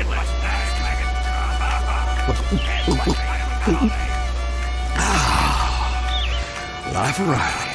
Life of Riley.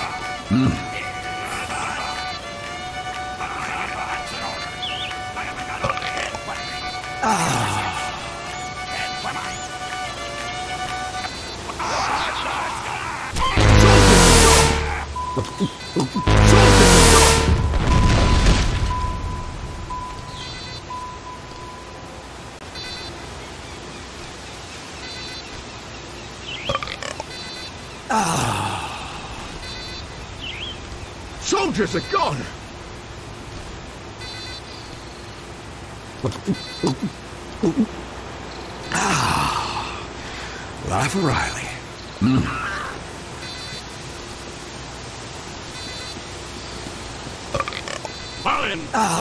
Soldiers are gone! Life of Riley. Fine!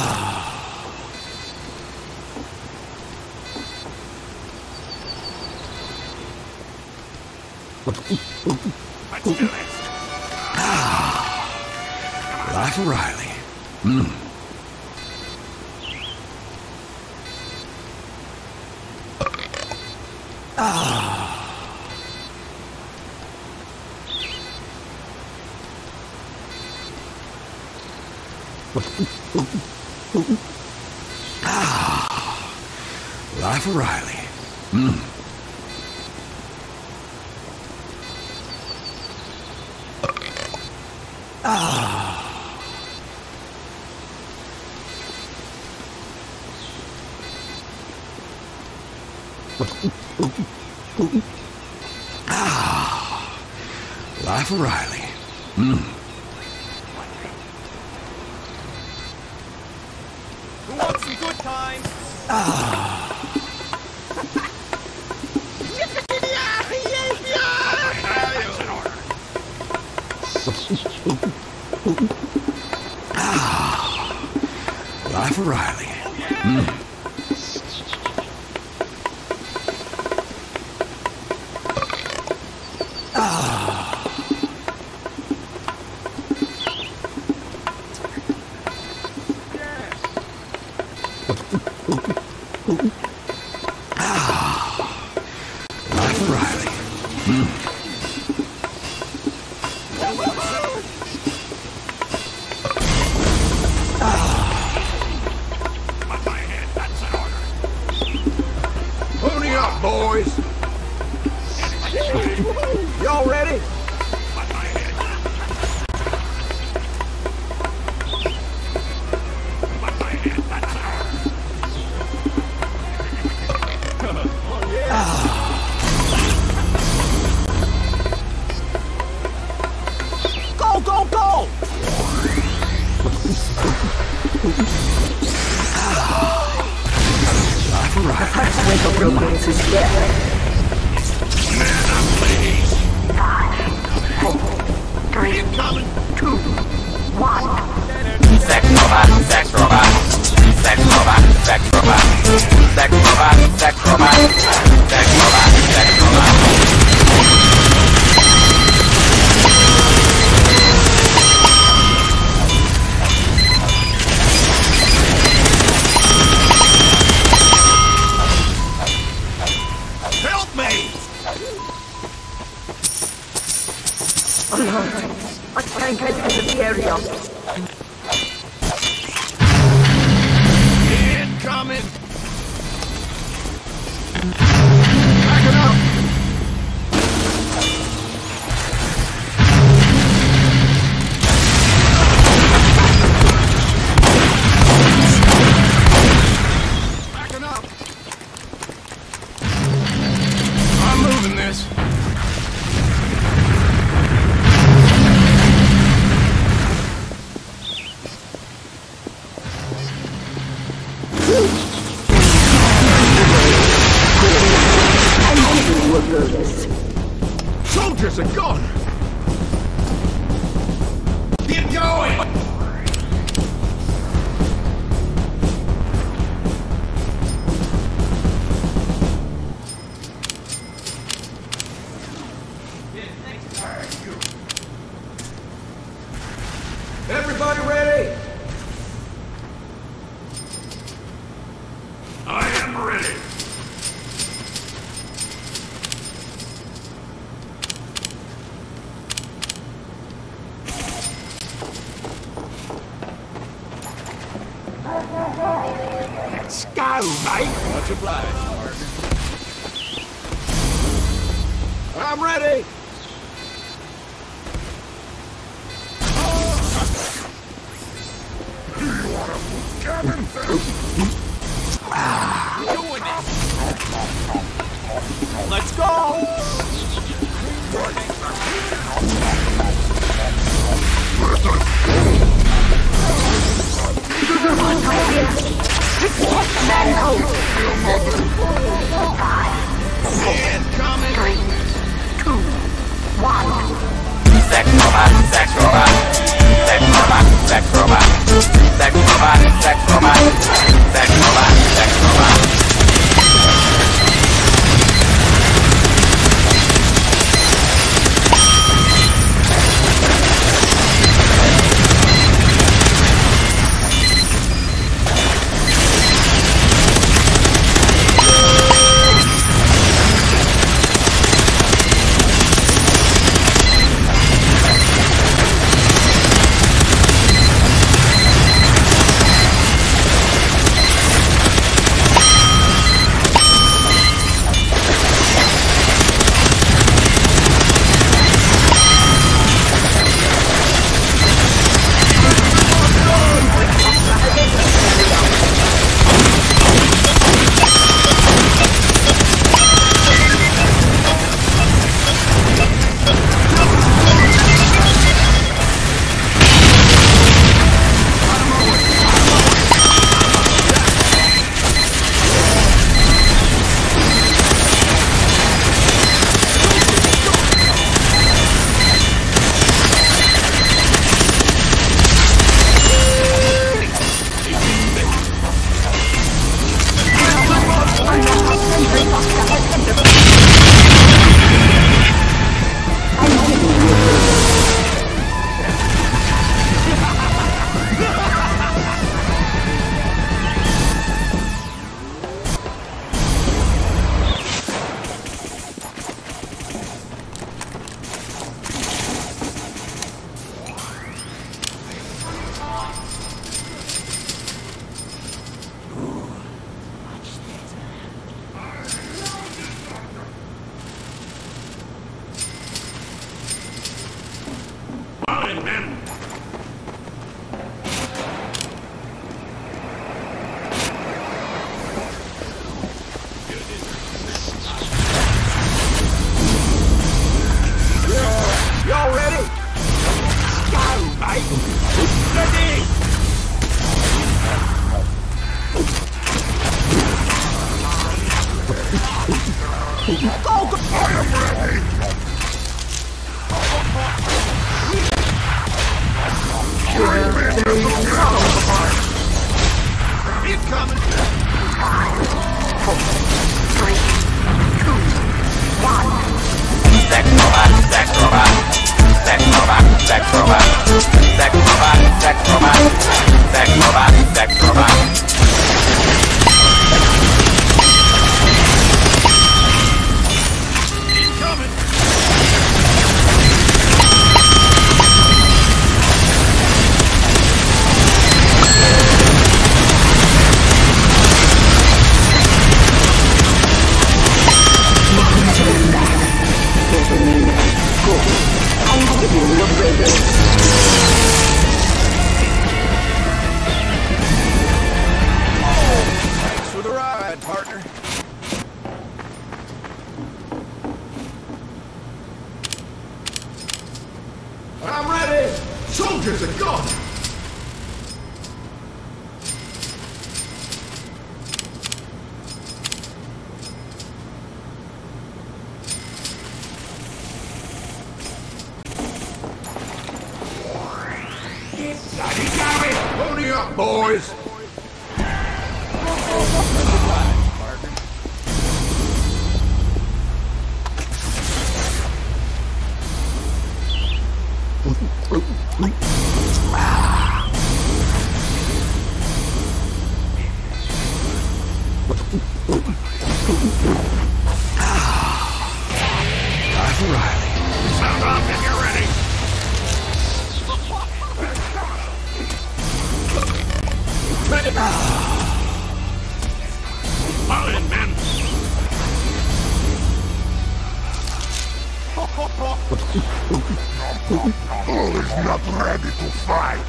Let's do this! Life of Riley. Life of Riley. Life of Riley. Who wants some good times? Life of Riley. Life of Riley. Pony up, boys! Y'all ready? Go, go, go! Life of Riley. First wave of progress is here. Man up, please! 5, 4, 3, Incoming! 2, 1. Sex robot, sex robot, sex robot, sex robot, sex robot, sex robot, sex robot, sex robot. Help me! Alert! I can't get into the area. Incoming! Back it up! Backing up! I'm moving this. Soldiers are gone! Get going! Everybody ready? I am I'm ready. Let's go, mate. Much obliged, partner. I'm ready. Let's go! Sex robot, sex robot, sex robot, sex robot, sex robot, sex robot, sex robot, sex robot. Y'all ready? Go, mate. Ready. Go, go. I am ready. It's coming. 5, 4, 3, 2, 1. Sex robot, sex robot, sex robot, sex robot, sex robot, sex robot, sex robot, sex robot. It's coming. Thanks for the ride, partner. I'm ready. Soldiers are gone. Pony up, boys! Life O'Reilly. Sound off if you're ready. All in, men. Bull is not ready to fight.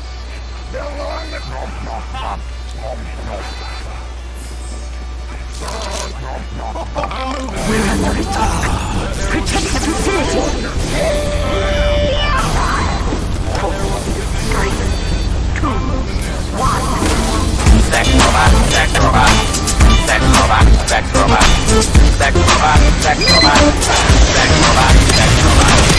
We're under attack. Protect the facility. 4, 3, 2, 1. Sex robot, sex robot, sex robot, sex robot, sex robot, sex robot, sex robot, sex robot.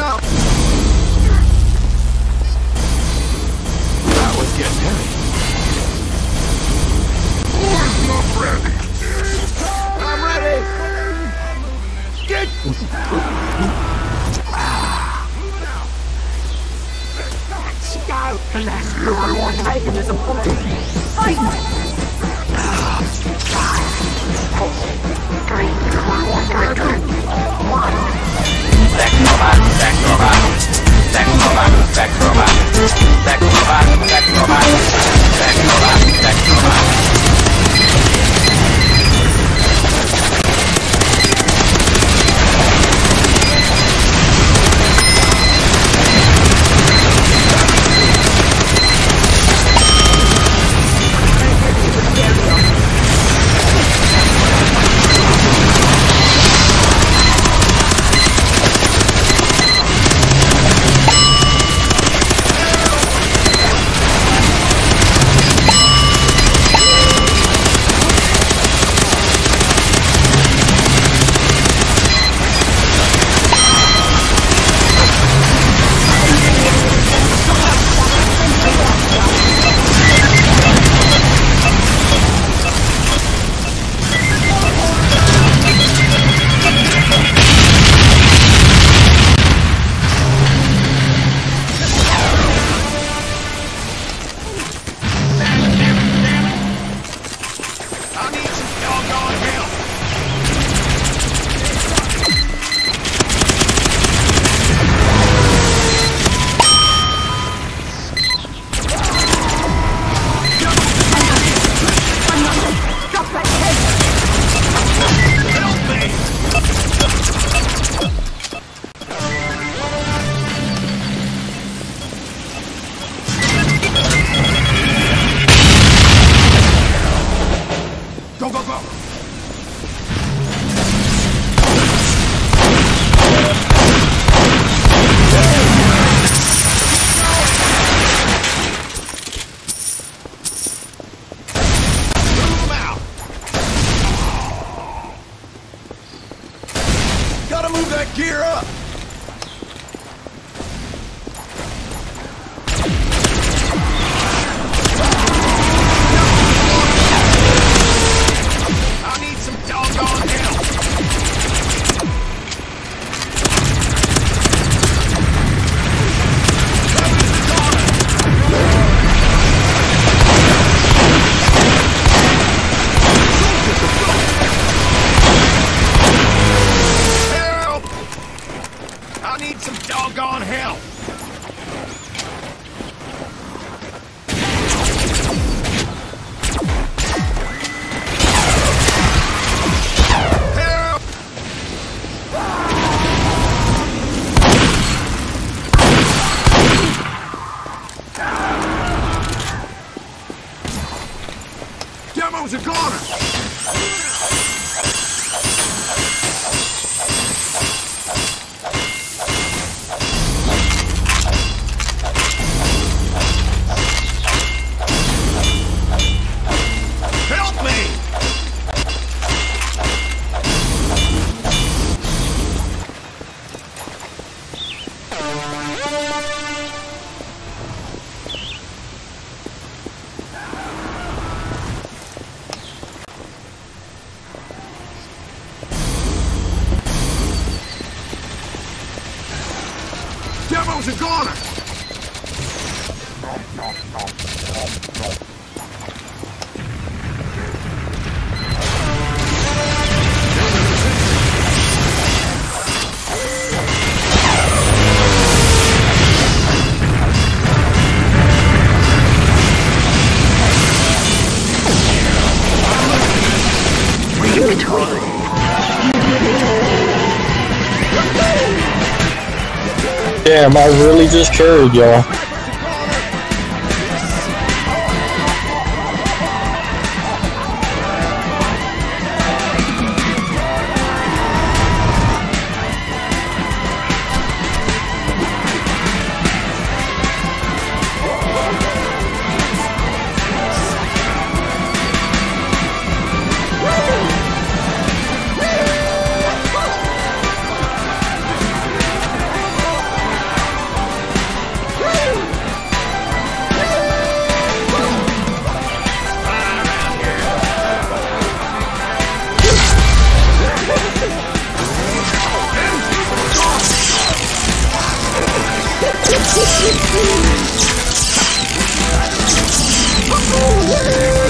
up. That was getting heavy. Boys, not ready. I'm ready. Get. Go, bless you. I'm taking this apart. Fight! 4, 3, 2, 1. Sex robot, sex robot, sex robot, sex robot, sex robot, sex robot, sex robot, sex robot. Gear up! I need some doggone help! Help! I need some doggone help! Help! Demo's a goner! Help me! Demo's a goner! Damn, I really just carried y'all. Oh, yeah.